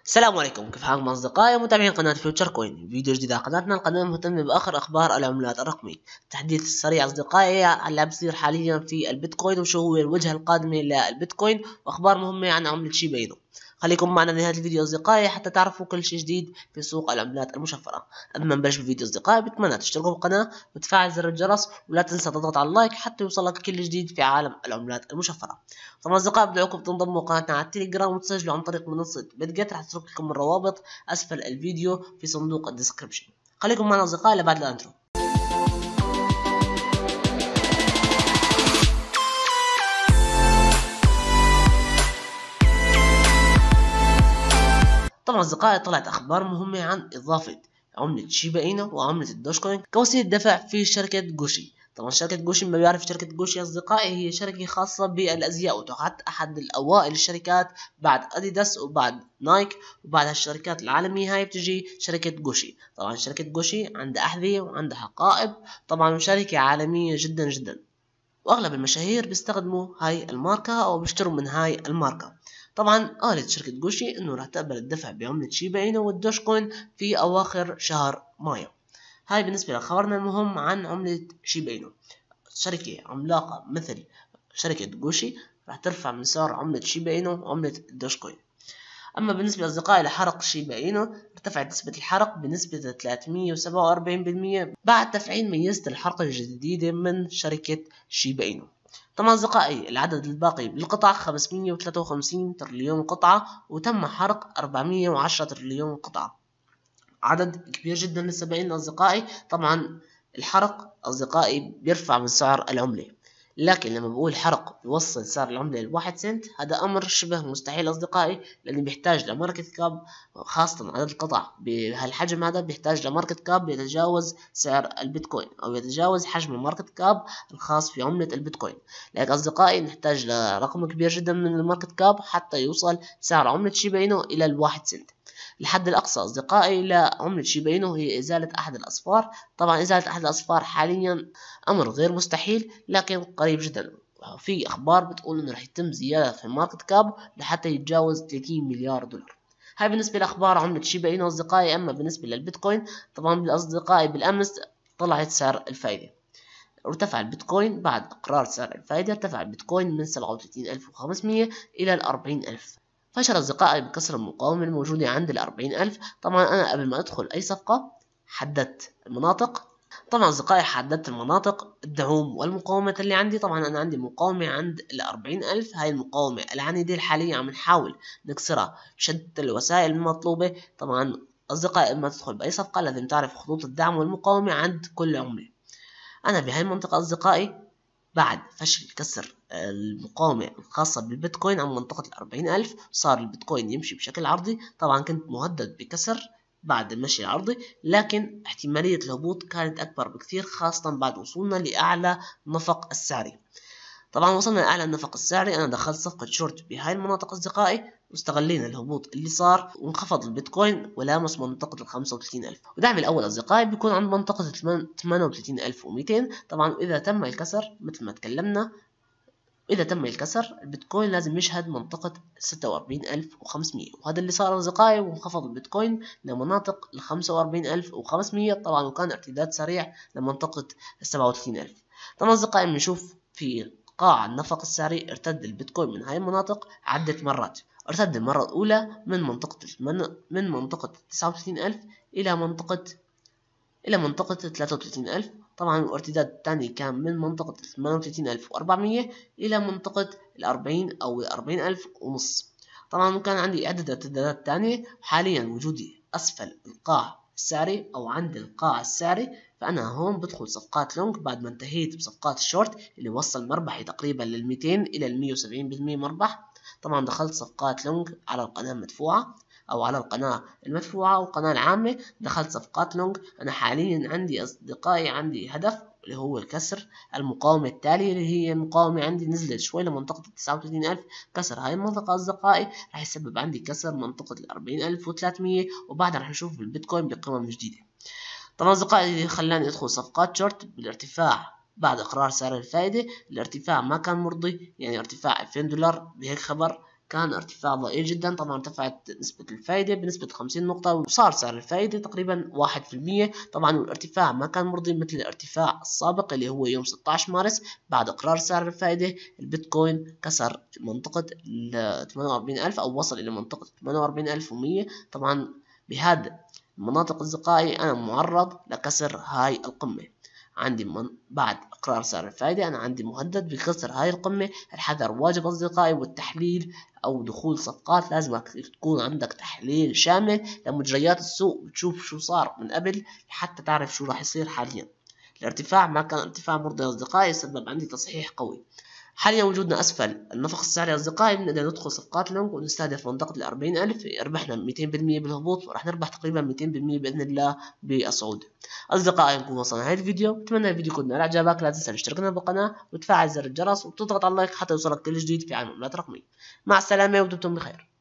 السلام عليكم، كيف حالكم أصدقائي ومتابعين قناة فيوتشر كوين؟ فيديو جديد على قناتنا. القناة مهتمة بآخر أخبار العملات الرقمية. التحديث السريع أصدقائي على اللي بصير حاليا في البيتكوين وشو هو الوجهة القادمة للبيتكوين وأخبار مهمة عن عملة شيبا إينو. خليكم معنا لنهاية الفيديو أصدقائي حتى تعرفوا كل شيء جديد في سوق العملات المشفرة. قبل ما نبلش بالفيديو أصدقائي بتمنى تشتركوا بالقناة وتفعل زر الجرس ولا تنسى تضغط على اللايك حتى يوصلك كل جديد في عالم العملات المشفرة. طبعا أصدقائي بدعوكم تنضموا قناتنا على التليجرام وتسجلوا عن طريق منصة بتجت، راح تترك لكم الروابط أسفل الفيديو في صندوق الديسكربشن. خليكم معنا أصدقائي لبعد الانترو. طبعا أصدقائي طلعت أخبار مهمة عن إضافة عملة شيبا إينو وعملة الدوش كوين كوسيلة دفع في شركة جوشي. طبعا شركة جوشي، ما بيعرف شركة جوشي أصدقائي، هي شركة خاصة بالأزياء وتعد أحد الأوائل الشركات بعد أديداس وبعد نايك وبعد هالشركات العالمية هاي بتجي شركة جوشي. طبعا شركة جوشي عندها أحذية وعندها حقائب، طبعا شركة عالمية جدا جدا، واغلب المشاهير بيستخدموا هاي الماركة او بيشتروا من هاي الماركة. طبعا قالت شركة جوشي انه راح تقبل الدفع بعملة شيبا اينو والدوش كوين في اواخر شهر مايو. هاي بالنسبة لخبرنا المهم عن عملة شيبا اينو. شركة عملاقة مثل شركة جوشي راح ترفع من سعر عملة شيبا اينو وعملة الدوش كوين. أما بالنسبة لأصدقائي لحرق شيبا إينو، ارتفعت نسبة الحرق بنسبة 347% بعد تفعيل ميزة الحرق الجديدة من شركة شيبا إينو. طبعا أصدقائي العدد الباقي للقطع 553 تريليون قطعة وتم حرق 410 تريليون قطعة، عدد كبير جدا لسه باقي لنا أصدقائي. طبعا الحرق أصدقائي بيرفع من سعر العملة، لكن لما بقول حرق بيوصل سعر العملة لواحد سنت هذا أمر شبه مستحيل أصدقائي، لأنه بيحتاج لماركت كاب، خاصة عدد القطع بهالحجم هذا بيحتاج لماركت كاب يتجاوز سعر البيتكوين أو يتجاوز حجم الماركت كاب الخاص في عملة البيتكوين. لذلك أصدقائي نحتاج لرقم كبير جدا من الماركت كاب حتى يوصل سعر عملة شيبا إينو إلى الواحد سنت. الحد الأقصى أصدقائي لعملة شيبا إينو هي إزالة أحد الأصفار. طبعا إزالة أحد الأصفار حاليا أمر غير مستحيل لكن قريب جدا. في أخبار بتقول إنه رح يتم زيادة في الماركت كاب لحتى يتجاوز 30 مليار دولار. هاي بالنسبة لأخبار عملة شيبا إينو أصدقائي. أما بالنسبة للبيتكوين، طبعا بالأصدقائي بالأمس طلعت سعر الفائدة، ارتفع البيتكوين بعد إقرار سعر الفائدة. ارتفع البيتكوين من 37500 إلى 40000. فشل أصدقائي بكسر المقاومة الموجودة عند 40000. طبعا أنا قبل ما أدخل أي صفقة حددت المناطق. طبعا أصدقائي حددت المناطق الدعوم والمقاومات اللي عندي. طبعا أنا عندي مقاومة عند 40000، هاي المقاومة العنيدة حاليا عم نحاول نكسرها بشتى الوسائل المطلوبة. طبعا أصدقائي قبل ما تدخل بأي صفقة لازم تعرف خطوط الدعم والمقاومة عند كل عملة. أنا بهاي المنطقة أصدقائي بعد فشل كسر المقاومة الخاصة بالبيتكوين عن منطقة 40000 صار البيتكوين يمشي بشكل عرضي. طبعا كنت مهدد بكسر بعد المشي العرضي، لكن احتمالية الهبوط كانت أكبر بكثير، خاصة بعد وصولنا لأعلى نفق السعري. طبعا وصلنا لأعلى النفق السعري، أنا دخلت صفقة شورت بهاي المناطق أصدقائي واستغلينا الهبوط اللي صار وانخفض البيتكوين ولامس منطقة 35000. ودعمي الأول أصدقائي بيكون عند منطقة 38200. طبعا إذا تم الكسر مثل ما تكلمنا، إذا تم الكسر البيتكوين لازم يشهد منطقة 46500، وهذا اللي صار أصدقائي، وانخفض البيتكوين لمناطق 45500. طبعا وكان ارتداد سريع لمنطقة 37000. طبعا أصدقائي بنشوف في قاع النفق السعري ارتد البيتكوين من هاي المناطق عدة مرات. ارتد المرة الأولى من منطقة 39000 إلى منطقة 33000. طبعا الارتداد الثاني كان من منطقة 38400 إلى منطقة 40 أو 40000 ونص. طبعا كان عندي عدة ارتدادات تانية. حاليا وجودي أسفل القاع السعري أو عند القاع السعري، فأنا هون بدخل صفقات لونج بعد ما انتهيت بصفقات الشورت اللي وصل مربحي تقريبا لل200 إلى 170% مربح. طبعا دخلت صفقات لونج على القناة المدفوعة أو على القناة المدفوعة والقناة العامة، دخلت صفقات لونج. أنا حاليا عندي أصدقائي عندي هدف اللي هو كسر المقاومة التالية اللي هي المقاومة عندي نزلت شوي لمنطقة 39000. كسر هاي المنطقة أصدقائي راح يسبب عندي كسر منطقة 40300، وبعدها راح نشوف البيتكوين بقمم جديدة. طبعا أصدقائي اللي خلاني أدخل صفقات شورت بالارتفاع بعد إقرار سعر الفائدة، الارتفاع ما كان مرضي، يعني ارتفاع 2000 دولار بهيك خبر كان ارتفاع ضئيل جدا. طبعا ارتفعت نسبة الفائدة بنسبة 50 نقطة وصار سعر الفائدة تقريبا 1%. طبعا الارتفاع ما كان مرضي مثل الارتفاع السابق اللي هو يوم 16 مارس بعد اقرار سعر الفائدة. البيتكوين كسر منطقة ال 48,000 او وصل الى منطقة 48,100. طبعا بهذا المناطق أصدقائي أنا معرض لكسر هاي القمة. بعد إقرار سعر الفائدة أنا عندي مهدد بكسر هاي القمة. الحذر واجب أصدقائي، والتحليل أو دخول صفقات لازم تكون عندك تحليل شامل لمجريات السوق وتشوف شو صار من قبل حتى تعرف شو راح يصير حاليا. الارتفاع ما كان ارتفاع مرضي أصدقائي، سبب عندي تصحيح قوي. حاليا وجودنا أسفل النفق السعري أصدقائي، بنقدر ندخل صفقات لونج ونستهدف منطقة 40,000. ربحنا 200% بالهبوط وراح نربح تقريبا 200% بإذن الله بالصعود. أصدقائي نكون وصلنا هاي الفيديو، بتمنى الفيديو يكون نال إعجابك. لا تنسى تشترك بالقناة وتفعل زر الجرس وتضغط على اللايك حتى يوصلك كل جديد في عالم العملات الرقمية. مع السلامة ودمتم بخير.